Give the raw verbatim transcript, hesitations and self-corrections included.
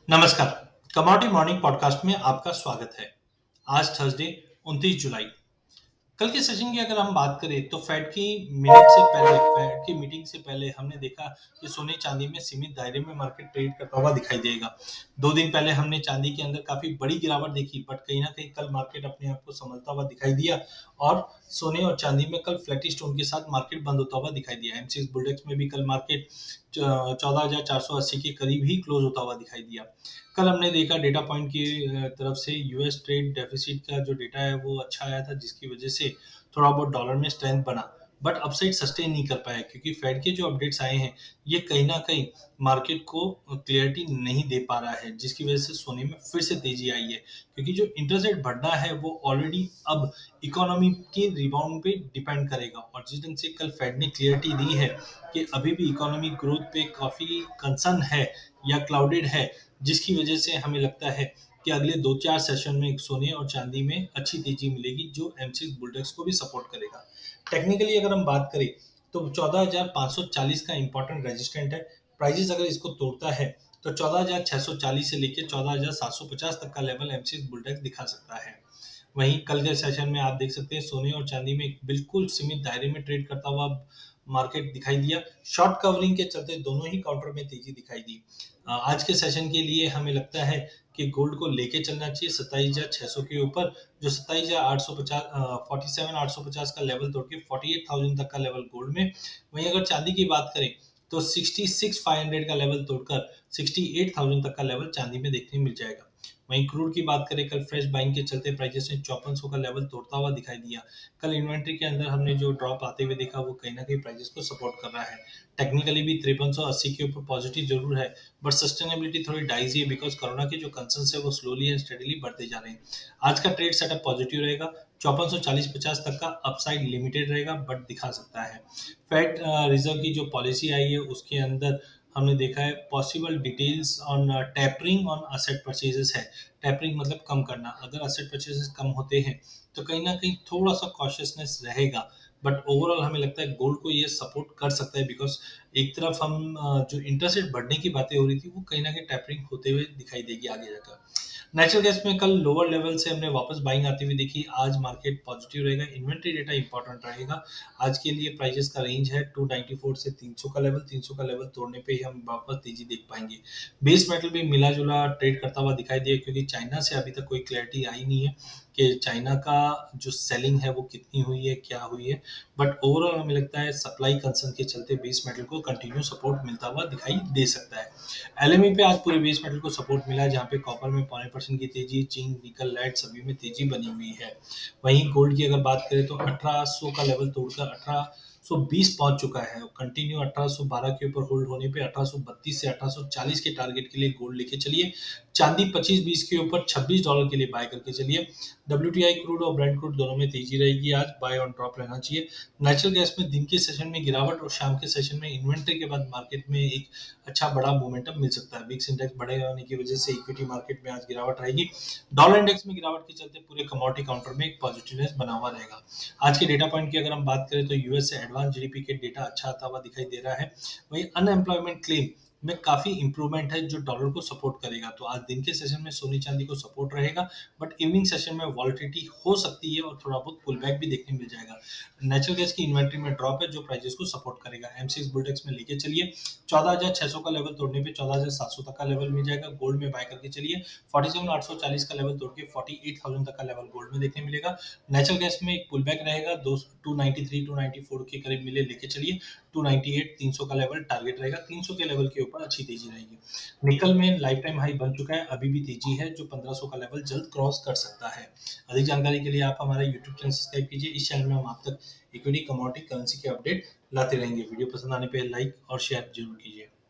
नमस्कार। Commodity morning podcast में आपका स्वागत है। आज थर्सडे उनतीस जुलाई। कल के सेशन की अगर हम बात करें तो फेड की मिनट से पहले फेड की मीटिंग से पहले हमने देखा कि सोने चांदी में सीमित दायरे में मार्केट ट्रेड करता हुआ दिखाई देगा। दो दिन पहले हमने चांदी के अंदर काफी बड़ी गिरावट देखी, बट कहीं ना कहीं कल मार्केट अपने आप को संभलता हुआ दिखाई दिया और सोने और चांदी में कल फ्लैटिश टोन के साथ मार्केट बंद होता हुआ दिखाई दिया। एमसीएक्स बुलडेक्स में भी कल मार्केट चौदह हजार चार सौ अस्सी के करीब ही क्लोज होता हुआ दिखाई दिया। कल हमने देखा डेटा पॉइंट की अ, तरफ से यूएस ट्रेड डेफिसिट का जो डेटा है वो अच्छा आया था, जिसकी वजह से थोड़ा बहुत डॉलर में स्ट्रेंथ बना, बट अपसाइड सस्टेन नहीं कर पाया क्योंकि फेड के जो अपडेट्स आए हैं ये कहीं ना कहीं मार्केट को क्लियरिटी नहीं दे पा रहा है, जिसकी वजह से सोने में फिर से तेजी आई है क्योंकि जो इंटरेस्ट रेट बढ़ना है वो ऑलरेडी अब इकोनॉमी के रिबाउंड पे डिपेंड करेगा। और जिस ढंग से कल फेड ने क्लियरिटी दी है कि अभी भी इकोनॉमिक ग्रोथ पे काफी कंसर्न है या क्लाउडेड है, जिसकी वजह से हमें लगता है कि अगले दो चार सेशन में सोने और चांदी में अच्छी तेजी मिलेगी जो एमसीएक्स बुलडेक्स को भी सपोर्ट करेगा। टेक्निकली अगर हम बात करें तो चौदह हजार पाँच सौ चालीस का इंपॉर्टेंट रेजिस्टेंट है। प्राइजेस अगर इसको तोड़ता है तो चौदह हजार छह सौ चालीस से लेकर चौदह हजार सात सौ पचास तक का लेवल एमसीएक्स बुलडेक्स दिखा सकता है। वहीं कल के सेशन में आप देख सकते हैं सोने और चांदी में बिल्कुल सीमित दायरे में ट्रेड करता हुआ मार्केट दिखाई दिया। शॉर्ट कवरिंग के चलते दोनों ही काउंटर में तेजी दिखाई दी। अ, आज के सेशन के लिए हमें लगता है कि गोल्ड को लेके चलना चाहिए सत्ताईस हजार छह सौ के ऊपर, जो सत्ताईस हजार आठ सौ पचास फोर्टी सेवन आठ सौ पचास का लेवल तोड़ के फोर्टी एट थाउजेंड तक का लेवल गोल्ड में। वहीं अगर चांदी की बात करें तो सिक्सटी सिक्स फाइव हंड्रेड का लेवल तोड़कर सिक्सटी एट थाउजेंड तक का लेवल चांदी में देखने मिल जाएगा। वहीं क्रूड की बात करें, कल फ्रेश बाइंग के चलते प्राइसेस ने चौपन सौ का लेवल तोड़ता हुआ दिखाई दिया। कल इन्वेंट्री के अंदर हमने जो ड्रॉप आते हुए देखा वो कहीं ना कहीं प्राइसेस को सपोर्ट कर रहा है। टेक्निकली भी तिरपन सौ अस्सी के ऊपर पॉजिटिव जरूर है, बट सस्टेनेबिलिटी थोड़ी डाइजी है बिकॉज कोरोना के जो कंसर्न है वो स्लोली एंड स्टेडीली बढ़ते जा रहे हैं। आज का ट्रेड सेटअप पॉजिटिव रहेगा। चौपन सौ चालीस पचास तक का अपसाइड लिमिटेड रहेगा बट दिखा सकता है। फेड रिजर्व की जो पॉलिसी आई है उसके अंदर हमने देखा है possible details on tapering on asset purchases है। टैपरिंग मतलब कम करना। अगर असेट परचेजेस कम होते हैं तो कहीं ना कहीं थोड़ा सा कॉशियसनेस रहेगा, बट ओवरऑल हमें लगता है गोल्ड को ये सपोर्ट कर सकता है बिकॉज एक तरफ हम अ, जो इंटरेस्ट रेट बढ़ने की बातें हो रही थी वो कहीं ना कहीं टैपरिंग होते हुए दिखाई देगी आगे जाकर। नेचुरल गैस में कल लोअर लेवल से हमने वापस बाइंग आती हुई देखी। आज मार्केट पॉजिटिव रहेगा। इन्वेंट्री डेटा इंपॉर्टेंट रहेगा। आज के लिए प्राइजेस का रेंज है टू नाइंटी फोर से तीन सौ का लेवल। तीन सौ का लेवल तोड़ने पे ही हम वापस तेजी देख पाएंगे। बेस मेटल भी मिला जुला ट्रेड करता हुआ दिखाई दिया क्योंकि चाइना से अभी तक कोई क्लैरिटी आई नहीं है कि चाइना का जो सेलिंग है वो कितनी हुई है, क्या हुई है, बट ओवरऑल हमें लगता है सप्लाई कंसर्न के चलते बेस मेटल को कंटिन्यू सपोर्ट मिलता हुआ दिखाई दे सकता है। एलएमई पे आज पूरे बेस मेटल को सपोर्ट मिला है, जहाँ पे कॉपर में पौने परसेंट की तेजी, जिंक, निकल, लेड सभी में तेजी बनी हुई है। वहीं गोल्ड की अगर बात करें तो अठारह सौ का लेवल तोड़कर अठारह सौ बीस पहुंच चुका है। कंटिन्यू अठारह सौ बारह के ऊपर होल्ड होने पे अठारह सौ बत्तीस से अठारह सौ चालीस के टारगेट के लिए गोल्ड लेके चलिए। चांदी पच्चीस बीस के ऊपर छब्बीस डॉलर के लिए बाय करके चलिए। डब्ल्यूटीआई क्रूड और ब्रेंट क्रूड दोनों में तेजी रहेगी। आज बाय ऑन ड्रॉप रहना चाहिए। नेचुरल गैस में दिन के सेशन में गिरावट और शाम के सेशन में इन्वेंट्री के बाद मार्केट में एक अच्छा बड़ा मोमेंटम मिल सकता है। विक्स इंडेक्स बढ़े होने की वजह से इक्विटी मार्केट में आज गिरावट रहेगी। डॉलर इंडेक्स में गिरावट के चलते पूरे कमोडिटी काउंटर में एक पॉजिटिवनेस बना हुआ रहेगा। आज के डेटा पॉइंट की अगर हम बात करें तो यूएस से एडवांस जीडीपी के डेटा अच्छा आता हुआ दिखाई दे रहा है। वहीं अनएम्प्लॉयमेंट क्लेम में काफी इंप्रूवमेंट है जो डॉलर को सपोर्ट करेगा। तो आज दिन के सेशन में सोने चांदी को सपोर्ट रहेगा, बट इवनिंग सेशन में वॉलिटिलिटी हो सकती है और थोड़ा बहुत पुल बैक भी देखने मिल जाएगा। नेचुरल गैस की इन्वेंट्री में ड्रॉप है जो प्राइसेस को सपोर्ट करेगा। एमसीएक्स बुलडेक्स में लेके चलिए। चौदह हजार छह सौ का लेवल तोड़ने पे चौदह हजार सात सौ तक का लेवल मिल जाएगा। गोल्ड में बाय करके चलिए। फोर्टी सेवन आठ सौ चालीस का लेवल तोड़ के फोर्टी एट थाउजेंड तक का लेवल गोल्ड में देखने मिलेगा। नेचुरल गैस में एक पुल बैक रहेगा। दो two ninety three two ninety four के करीब मिले लेके चलिए। टू नाइंटी एट तीन सौ का लेवल टारगेट रहेगा। तीन सौ के लेवल के ऊपर अच्छी तेजी रहेगी। निकल में लाइफ टाइम हाई बन चुका है, अभी भी तेजी है जो पंद्रह सौ का लेवल जल्द क्रॉस कर सकता है। अधिक जानकारी के लिए आप हमारा यूट्यूब चैनल सब्सक्राइब कीजिए। इस चैनल में हम आप तक इक्विटी, कमोडिटी, करेंसी के अपडेट लाते रहेंगे। वीडियो पसंद आने पे लाइक और शेयर जरूर कीजिए।